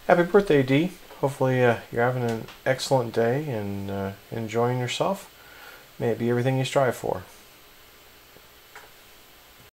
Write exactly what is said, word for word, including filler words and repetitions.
Happy birthday, Dee. Hopefully uh, you're having an excellent day and uh, enjoying yourself. May it be everything you strive for.